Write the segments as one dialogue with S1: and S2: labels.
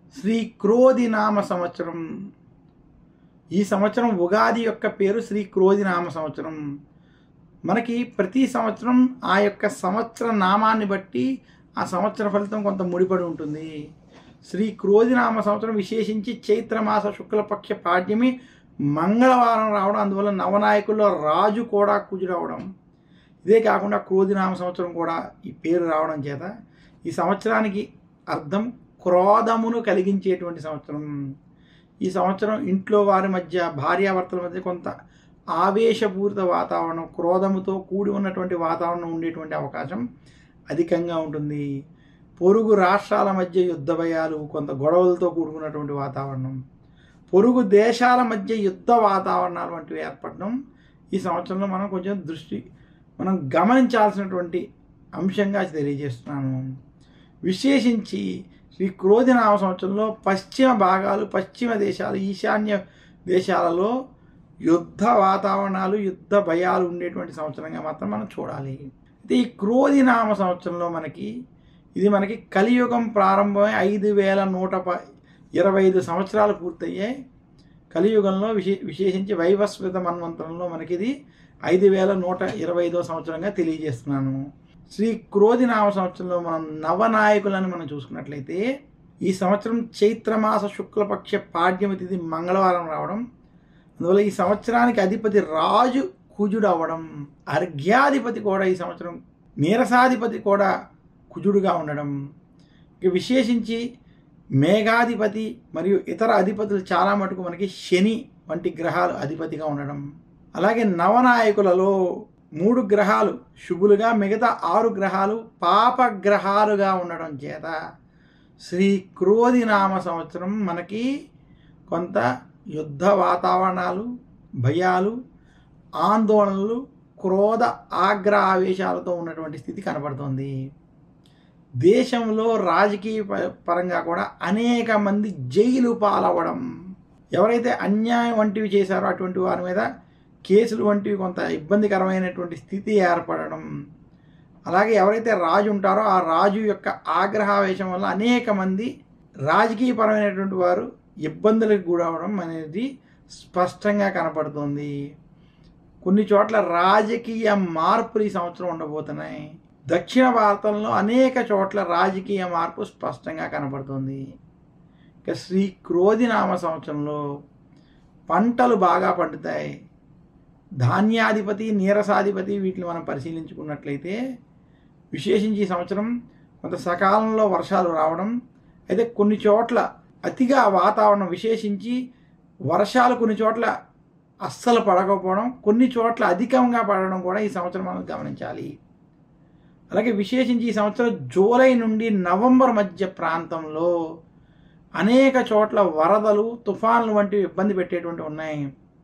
S1: శ్రీ క్రోధినామ సంవత్సరం. ఈ సంవత్సరం ఉగాది యొక్క పేరు శ్రీ క్రోధినామ సంవత్సరం. మనకి ప్రతి సంవత్సరం ఆ యొక్క సంవత్సర నామాన్ని బట్టి ఆ సంవత్సర ఫలితం కొంత ముడిపడి ఉంటుంది. శ్రీ క్రోధినామ సంవత్సరం విశేషించి చైత్రమాస శుక్లపక్ష పాడ్యమి మంగళవారం రావడం, అందువల్ల నవనాయకుల్లో రాజు కూడా కుజుడవడం. ఇదే కాకుండా క్రోధినామ సంవత్సరం కూడా ఈ పేరు రావడం చేత ఈ సంవత్సరానికి అర్థం క్రోధమును కలిగించేటువంటి సంవత్సరం. ఈ సంవత్సరం ఇంట్లో వారి మధ్య, భార్యాభర్తల మధ్య కొంత ఆవేశపూరిత వాతావరణం, క్రోధముతో కూడి ఉన్నటువంటి వాతావరణం ఉండేటువంటి అవకాశం అధికంగా ఉంటుంది. పొరుగు రాష్ట్రాల మధ్య యుద్ధ భయాలు, కొంత గొడవలతో కూడుకున్నటువంటి వాతావరణం, పొరుగు దేశాల మధ్య యుద్ధ వాతావరణాలు వంటివి ఏర్పడడం ఈ సంవత్సరంలో మనం గమనించాల్సినటువంటి అంశంగా తెలియజేస్తున్నాను. విశేషించి శ్రీ క్రోధినామ సంవత్సరంలో పశ్చిమ భాగాలు, పశ్చిమ దేశాలు, ఈశాన్య దేశాలలో యుద్ధ వాతావరణాలు, యుద్ధ భయాలు ఉండేటువంటి సంవత్సరంగా మాత్రం మనం చూడాలి. అయితే ఈ క్రోధినామ సంవత్సరంలో మనకి కలియుగం ప్రారంభమై 5125 సంవత్సరాలు పూర్తయ్యాయి. కలియుగంలో విశేషించి వైవస్వత మన్వంతరంలో మనకి ఇది 5125వ సంవత్సరంగా తెలియజేస్తున్నాను. శ్రీ క్రోధినామ సంవత్సరంలో మనం నవనాయకులను మనం చూసుకున్నట్లయితే ఈ సంవత్సరం చైత్రమాస శుక్లపక్ష పాడ్యమి తిథి మంగళవారం రావడం, అందువల్ల ఈ సంవత్సరానికి అధిపతి రాజు కుజుడు అవ్వడం, అర్ఘ్యాధిపతి కూడా ఈ సంవత్సరం నీరసాధిపతి కూడా కుజుడుగా ఉండడం, ఇక విశేషించి మేఘాధిపతి మరియు ఇతర అధిపతులు చాలా మటుకు మనకి శని వంటి గ్రహాలు అధిపతిగా ఉండడం, అలాగే నవనాయకులలో 3 గ్రహాలు శుభులుగా, మిగతా 6 గ్రహాలు పాపగ్రహాలుగా ఉండడం చేత శ్రీ క్రోధినామ సంవత్సరం మనకి కొంత యుద్ధ వాతావరణాలు, భయాలు, ఆందోళనలు, క్రోధ ఆగ్రహ ఆవేశాలతో ఉన్నటువంటి స్థితి కనబడుతుంది. దేశంలో రాజకీయ పరంగా కూడా అనేక మంది జైలు పాలవ్వడం, ఎవరైతే అన్యాయం వంటివి చేశారో అటువంటి వారి మీద కేసులు వంటివి కొంత ఇబ్బందికరమైనటువంటి స్థితి ఏర్పడడం, అలాగే ఎవరైతే రాజు ఉంటారో ఆ రాజు యొక్క ఆగ్రహావేశం వల్ల అనేక మంది రాజకీయపరమైనటువంటి వారు ఇబ్బందులకు గురవడం అనేది స్పష్టంగా కనపడుతుంది. కొన్ని చోట్ల రాజకీయ మార్పులు ఈ సంవత్సరం ఉండబోతున్నాయి. దక్షిణ భారతంలో అనేక చోట్ల రాజకీయ మార్పు స్పష్టంగా కనపడుతుంది. ఇక శ్రీ క్రోధినామ సంవత్సరంలో పంటలు బాగా పండుతాయి. ధాన్యాధిపతి, నీరసాధిపతి వీటిని మనం పరిశీలించుకున్నట్లయితే విశేషించి ఈ సంవత్సరం కొంత సకాలంలో వర్షాలు రావడం, అయితే కొన్ని చోట్ల అతిగా వాతావరణం, విశేషించి వర్షాలు కొన్ని చోట్ల అస్సలు పడకపోవడం, కొన్ని చోట్ల అధికంగా పడడం కూడా ఈ సంవత్సరం మనం గమనించాలి. అలాగే విశేషించి ఈ సంవత్సరం జూలై నుండి నవంబర్ మధ్య ప్రాంతంలో అనేక చోట్ల వరదలు, తుఫాన్లు వంటివి ఇబ్బంది పెట్టేటువంటి ఉన్నాయి.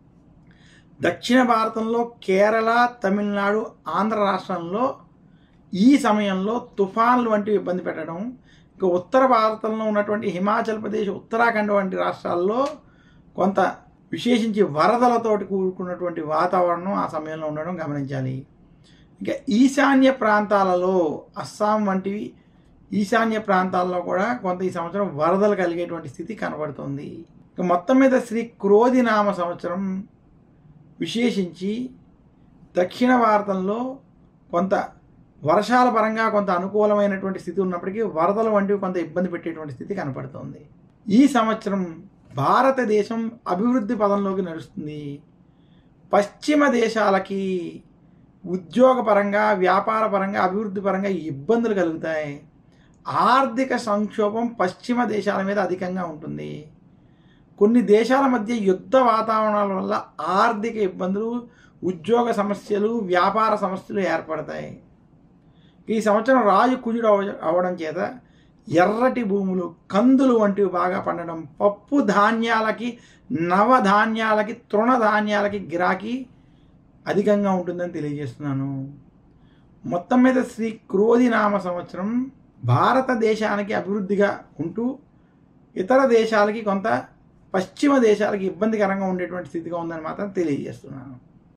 S1: దక్షిణ భారతంలో కేరళ, తమిళనాడు, ఆంధ్ర రాష్ట్రంలో ఈ సమయంలో తుఫాన్లు వంటివి ఇబ్బంది పెట్టడం, ఇక ఉత్తర భారతంలో ఉన్నటువంటి హిమాచల్ ప్రదేశ్, ఉత్తరాఖండ్ వంటి రాష్ట్రాల్లో కొంత విశేషించి వరదలతోటి కూడుకున్నటువంటి వాతావరణం ఆ సమయంలో ఉండడం గమనించాలి. ఇక ఈశాన్య ప్రాంతాలలో అస్సాం వంటివి ఈశాన్య ప్రాంతాల్లో కూడా కొంత ఈ సంవత్సరం వరదలు కలిగేటువంటి స్థితి కనబడుతుంది. ఇక మొత్తం మీద శ్రీ క్రోధినామ సంవత్సరం విశేషించి దక్షిణ భారతంలో కొంత వర్షాల పరంగా కొంత అనుకూలమైనటువంటి స్థితి ఉన్నప్పటికీ వరదలు వంటివి కొంత ఇబ్బంది పెట్టేటువంటి స్థితి కనపడుతుంది. ఈ సంవత్సరం భారతదేశం అభివృద్ధి పదంలోకి నడుస్తుంది. పశ్చిమ దేశాలకి ఉద్యోగపరంగా, వ్యాపార పరంగా, అభివృద్ధి పరంగా ఇబ్బందులు కలుగుతాయి. ఆర్థిక సంక్షోభం పశ్చిమ దేశాల మీద అధికంగా ఉంటుంది. కొన్ని దేశాల మధ్య యుద్ధ వాతావరణాల వల్ల ఆర్థిక ఇబ్బందులు, ఉద్యోగ సమస్యలు, వ్యాపార సమస్యలు ఏర్పడతాయి. ఈ సంవత్సరం రాజు కుజుడు అవ్వడం చేత ఎర్రటి భూములు, కందులు వంటివి బాగా పండడం, పప్పు ధాన్యాలకి, నవధాన్యాలకి, తృణధాన్యాలకి గిరాకీ అధికంగా ఉంటుందని తెలియజేస్తున్నాను. మొత్తం మీద శ్రీ క్రోధినామ సంవత్సరం భారతదేశానికి అభివృద్ధిగా ఉంటూ ఇతర దేశాలకి కొంత పశ్చిమ దేశాలకి ఇబ్బందికరంగా ఉండేటువంటి స్థితిగా ఉందని మాత్రం తెలియజేస్తున్నాను.